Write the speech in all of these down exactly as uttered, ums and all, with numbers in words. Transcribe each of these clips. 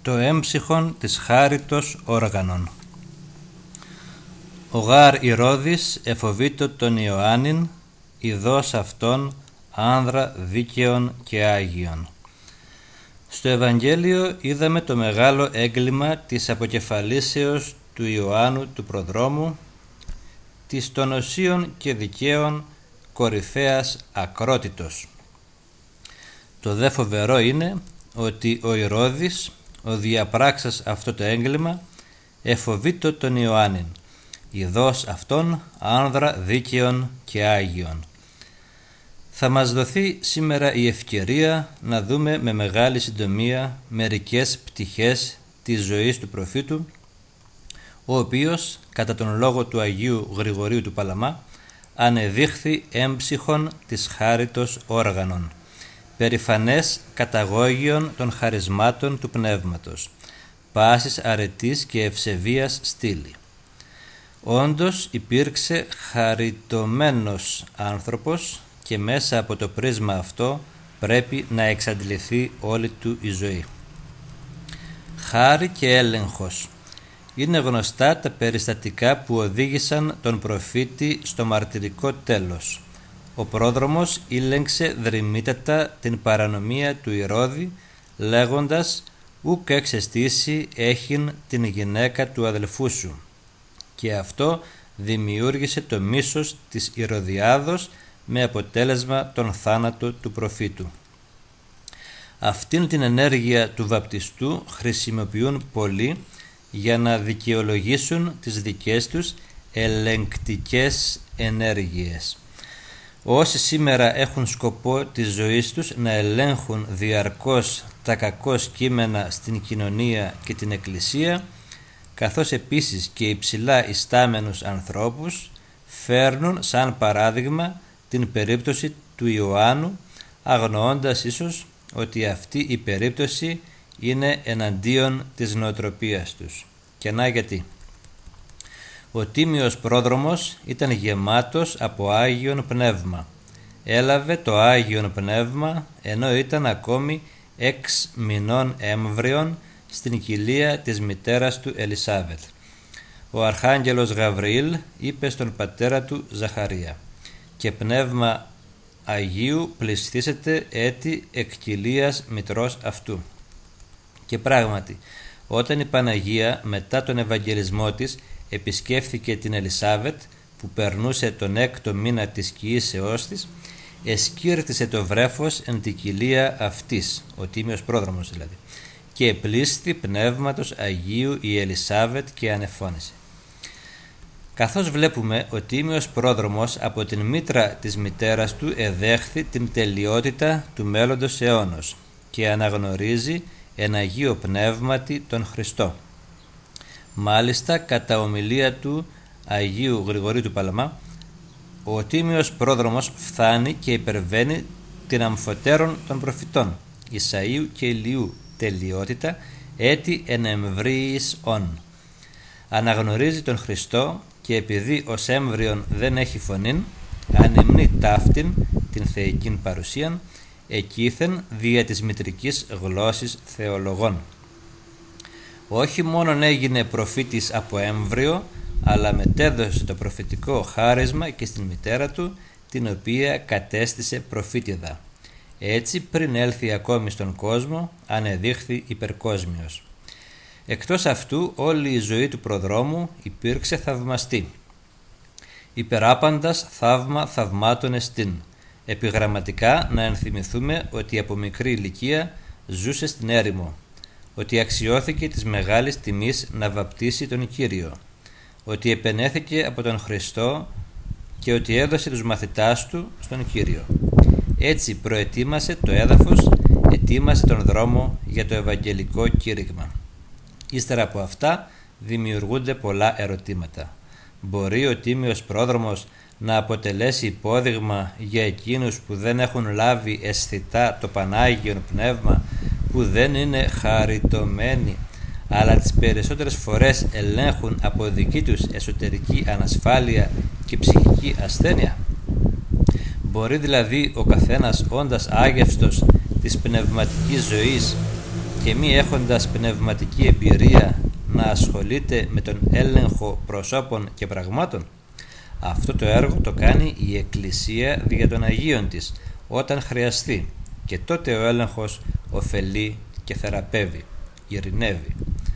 το έμψυχον της χάριτος όργανον. Ο γάρ Ηρώδης εφοβήτω τον Ιωάννην, ειδός αυτόν άνδρα δίκαιον και άγιον. Στο Ευαγγέλιο είδαμε το μεγάλο έγκλημα της αποκεφαλίσεως του Ιωάννου του προδρόμου, της των οσίων και δικαίων κορυφαίας ακρότητος. Το δε φοβερό είναι ότι ο Ηρώδης, ο διαπράξας αυτό το έγκλημα, εφοβήτω τον Ιωάννην, ειδός αυτόν άνδρα δίκαιον και άγιον. Θα μας δοθεί σήμερα η ευκαιρία να δούμε με μεγάλη συντομία μερικές πτυχές της ζωής του προφήτου, ο οποίος κατά τον λόγο του Αγίου Γρηγορίου του Παλαμά ανεδείχθη έμψυχον της χάριτος όργανον, περηφανές καταγώγιον των χαρισμάτων του Πνεύματος, πάσης αρετής και ευσεβίας στήλη. Όντως υπήρξε χαριτωμένος άνθρωπος και μέσα από το πρίσμα αυτό πρέπει να εξαντληθεί όλη του η ζωή. Χάρη και έλεγχος. Είναι γνωστά τα περιστατικά που οδήγησαν τον προφήτη στο μαρτυρικό τέλος. Ο πρόδρομος ήλεγξε δρυμύτατα την παρανομία του Ηρώδη, λέγοντας «Ουκ εξαιστήσει έχειν την γυναίκα του αδελφού σου». Και αυτό δημιούργησε το μίσος της Ηρωδιάδος με αποτέλεσμα τον θάνατο του προφήτου. Αυτήν την ενέργεια του βαπτιστού χρησιμοποιούν πολλοί για να δικαιολογήσουν τις δικές τους ελεγκτικές ενέργειες. Όσοι σήμερα έχουν σκοπό της ζωής τους να ελέγχουν διαρκώς τα κακώς κείμενα στην κοινωνία και την Εκκλησία, καθώς επίσης και υψηλά ιστάμενους ανθρώπους, φέρνουν σαν παράδειγμα την περίπτωση του Ιωάννου, αγνοώντας ίσως ότι αυτή η περίπτωση είναι εναντίον της νοοτροπίας τους. Και να γιατί. Ο τίμιος πρόδρομος ήταν γεμάτος από Άγιον Πνεύμα. Έλαβε το Άγιον Πνεύμα ενώ ήταν ακόμη έξ μηνών έμβριον στην κοιλία της μητέρας του Ελισάβετ. Ο Αρχάγγελος Γαβριήλ είπε στον πατέρα του Ζαχαρία «Και πνεύμα Αγίου πληστήσεται έτη εκ κοιλίας μητρός αυτού». Και πράγματι, όταν η Παναγία μετά τον Ευαγγελισμό της επισκέφθηκε την Ελισάβετ που περνούσε τον έκτο μήνα της κοιήσεώς της, εσκύρτησε το βρέφος εν την κοιλία αυτής, ο τίμιος πρόδρομος δηλαδή, και επλήσθη πνεύματος Αγίου η Ελισάβετ και ανεφώνησε. Καθώς βλέπουμε, ο τίμιος πρόδρομος από την μήτρα της μητέρας του εδέχθη την τελειότητα του μέλλοντος αιώνος και αναγνωρίζει εν Αγίο Πνεύματι τον Χριστό. Μάλιστα, κατά ομιλία του Αγίου Γρηγορίου του Παλαμά, ο τίμιος πρόδρομος φθάνει και υπερβαίνει την αμφωτέρων των προφητών Ισαΐου και Ηλιού τελειότητα έτη εν εμβρύης ον. Αναγνωρίζει τον Χριστό και επειδή ως έμβριον δεν έχει φωνήν, ανυμνεί ταύτην την θεϊκήν παρουσίαν, εκείθεν δια της μητρικής γλώσσης θεολογών. Όχι μόνον έγινε προφήτης από έμβριο, αλλά μετέδωσε το προφητικό χάρισμα και στην μητέρα του, την οποία κατέστησε προφήτηδα. Έτσι, πριν έλθει ακόμη στον κόσμο, ανεδείχθη υπερκόσμιος. Εκτός αυτού, όλη η ζωή του προδρόμου υπήρξε θαυμαστή. Υπεράπαντας θαύμα θαυμάτων εστίν. Επιγραμματικά να ενθυμηθούμε ότι από μικρή ηλικία ζούσε στην έρημο, ότι αξιώθηκε της μεγάλης τιμής να βαπτίσει τον Κύριο, ότι επενέθηκε από τον Χριστό και ότι έδωσε τους μαθητάς του στον Κύριο. Έτσι προετοίμασε το έδαφος, ετοίμασε τον δρόμο για το ευαγγελικό κήρυγμα. Ύστερα από αυτά δημιουργούνται πολλά ερωτήματα. Μπορεί ο τίμιος πρόδρομος να αποτελέσει υπόδειγμα για εκείνους που δεν έχουν λάβει αισθητά το Πανάγιον Πνεύμα, που δεν είναι χαριτωμένοι, αλλά τις περισσότερες φορές ελέγχουν από δική τους εσωτερική ανασφάλεια και ψυχική ασθένεια? Μπορεί δηλαδή ο καθένας όντας άγευστος της πνευματικής ζωής και μη έχοντας πνευματική εμπειρία να ασχολείται με τον έλεγχο προσώπων και πραγμάτων? Αυτό το έργο το κάνει η Εκκλησία δια των Αγίων της όταν χρειαστεί, και τότε ο έλεγχος ωφελεί και θεραπεύει, ειρηνεύει.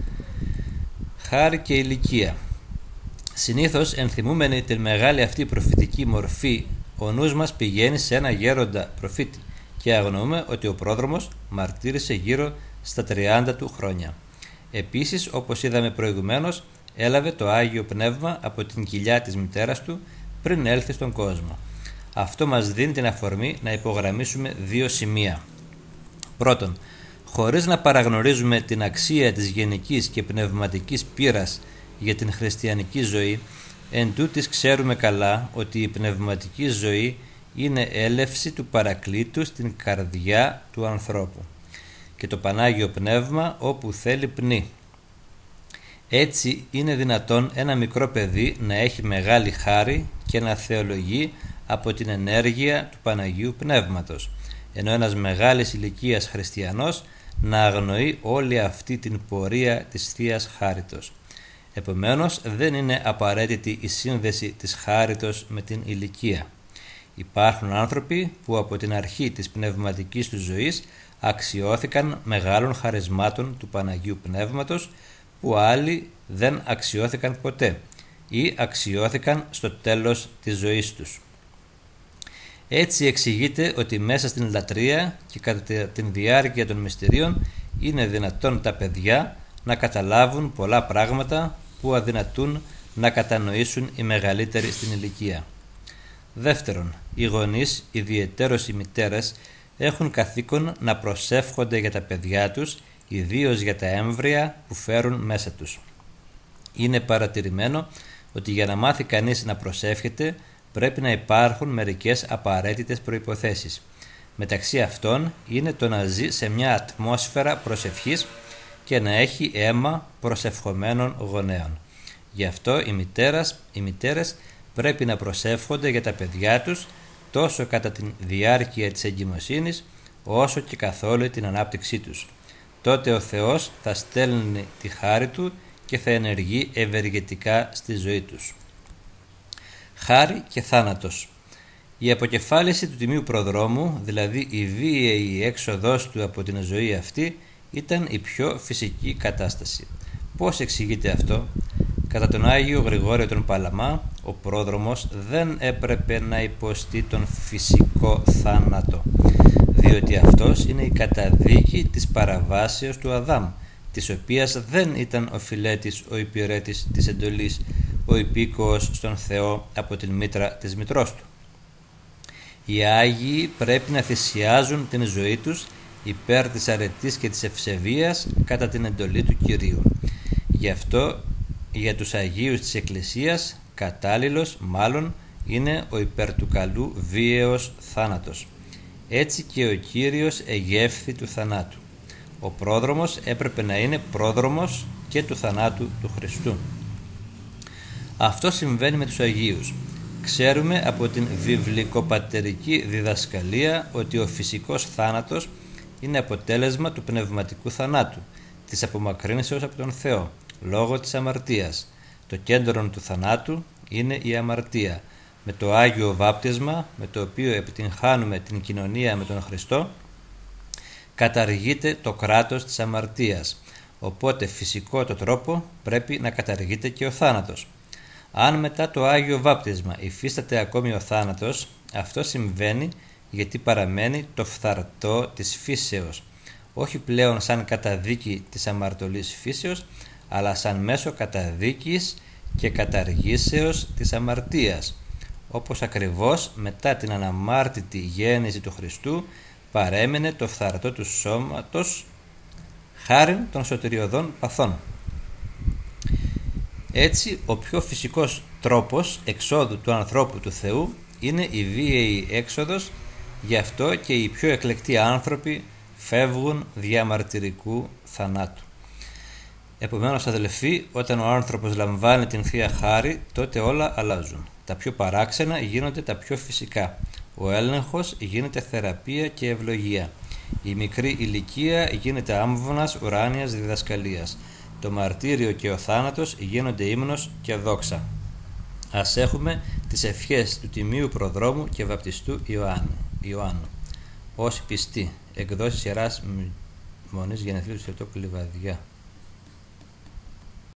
Χάρη και ηλικία. Συνήθως, ενθυμούμενοι την μεγάλη αυτή προφητική μορφή, ο νους μας πηγαίνει σε ένα γέροντα προφήτη και αγνοούμε ότι ο πρόδρομος μαρτύρησε γύρω στα τριάντα του χρόνια. Επίσης, όπως είδαμε προηγουμένως, έλαβε το Άγιο Πνεύμα από την κοιλιά της μητέρας του πριν έλθει στον κόσμο. Αυτό μας δίνει την αφορμή να υπογραμμίσουμε δύο σημεία. Πρώτον, χωρίς να παραγνωρίζουμε την αξία της γενικής και πνευματικής πείρας για την χριστιανική ζωή, εν τούτης ξέρουμε καλά ότι η πνευματική ζωή είναι έλευση του Παρακλήτου στην καρδιά του ανθρώπου και το Πανάγιο Πνεύμα όπου θέλει πνί. Έτσι είναι δυνατόν ένα μικρό παιδί να έχει μεγάλη χάρη και να θεολογεί από την ενέργεια του Παναγίου Πνεύματος, ενώ ένας μεγάλης ηλικίας χριστιανός να αγνοεί όλη αυτή την πορεία της Θείας Χάριτος. Επομένως, δεν είναι απαραίτητη η σύνδεση της χάριτος με την ηλικία. Υπάρχουν άνθρωποι που από την αρχή της πνευματικής του ζωής αξιώθηκαν μεγάλων χαρισμάτων του Παναγίου Πνεύματος, που άλλοι δεν αξιώθηκαν ποτέ ή αξιώθηκαν στο τέλος της ζωής τους. Έτσι εξηγείται ότι μέσα στην λατρεία και κατά την διάρκεια των μυστηρίων είναι δυνατόν τα παιδιά να καταλάβουν πολλά πράγματα που αδυνατούν να κατανοήσουν οι μεγαλύτεροι στην ηλικία. Δεύτερον, οι γονείς, ιδιαιτέρως οι μητέρες, έχουν καθήκον να προσεύχονται για τα παιδιά τους, ιδίως για τα έμβρια που φέρουν μέσα τους. Είναι παρατηρημένο ότι για να μάθει κανείς να προσεύχεται πρέπει να υπάρχουν μερικές απαραίτητες προϋποθέσεις. Μεταξύ αυτών είναι το να ζει σε μια ατμόσφαιρα προσευχής και να έχει αίμα προσευχομένων γονέων. Γι' αυτό οι μητέρες, οι μητέρες πρέπει να προσεύχονται για τα παιδιά τους τόσο κατά τη διάρκεια της εγκυμοσύνης όσο και καθ' όλη την ανάπτυξή τους. Τότε ο Θεός θα στέλνει τη χάρη Του και θα ενεργεί ευεργετικά στη ζωή τους. Χάρη και θάνατος. Η αποκεφάλιση του Τιμίου Προδρόμου, δηλαδή η βίαιη έξοδός του από την ζωή αυτή, ήταν η πιο φυσική κατάσταση. Πώς εξηγείται αυτό? Κατά τον Άγιο Γρηγόριο τον Παλαμά, ο πρόδρομος δεν έπρεπε να υποστεί τον φυσικό θάνατο, διότι αυτός είναι η καταδίκη της παραβάσεως του Αδάμ, της οποίας δεν ήταν ο φιλέτης ο υπηρέτης της εντολής, ο υπήκοος στον Θεό από την μήτρα της μητρός του. Οι Άγιοι πρέπει να θυσιάζουν την ζωή τους υπέρ της αρετής και της ευσεβίας κατά την εντολή του Κυρίου. Γι' αυτό για τους Αγίους της Εκκλησίας κατάλληλος μάλλον είναι ο υπέρ του καλού βίαιος θάνατος. Έτσι και ο Κύριος εγεύθη του θανάτου. Ο πρόδρομος έπρεπε να είναι πρόδρομος και του θανάτου του Χριστού. Αυτό συμβαίνει με τους Αγίους. Ξέρουμε από την βιβλικοπατερική διδασκαλία ότι ο φυσικός θάνατος είναι αποτέλεσμα του πνευματικού θανάτου, της απομακρύνσεως από τον Θεό, λόγω της αμαρτίας. Το κέντρο του θανάτου είναι η αμαρτία. Με το Άγιο Βάπτισμα, με το οποίο επιτυγχάνουμε την κοινωνία με τον Χριστό, καταργείται το κράτος της αμαρτίας. Οπότε φυσικό το τρόπο πρέπει να καταργείται και ο θάνατος. Αν μετά το Άγιο Βάπτισμα υφίσταται ακόμη ο θάνατος, αυτό συμβαίνει γιατί παραμένει το φθαρτό της φύσεως, όχι πλέον σαν καταδίκη της αμαρτωλής φύσεως, αλλά σαν μέσο καταδίκης και καταργήσεως της αμαρτίας, όπως ακριβώς μετά την αναμάρτητη γέννηση του Χριστού παρέμεινε το φθαρτό του σώματος χάριν των σωτηριωδών παθών. Έτσι, ο πιο φυσικός τρόπος εξόδου του ανθρώπου του Θεού είναι η βίαιη έξοδος, γι' αυτό και οι πιο εκλεκτοί άνθρωποι φεύγουν δια μαρτυρικού θανάτου. Επομένως, αδελφοί, όταν ο άνθρωπος λαμβάνει την Θεία Χάρη, τότε όλα αλλάζουν. Τα πιο παράξενα γίνονται τα πιο φυσικά. Ο έλεγχος γίνεται θεραπεία και ευλογία. Η μικρή ηλικία γίνεται άμβονας ουράνιας διδασκαλίας. Το μαρτύριο και ο θάνατος γίνονται ύμνος και δόξα. Ας έχουμε τις ευχές του Τιμίου Προδρόμου και Βαπτιστού Ιωάννου. Ιωάννου. Όσοι πιστοί, εκδόσεις Ιεράς Μονής Γενεθλίου του Θεοτόκου Λιβαδιά.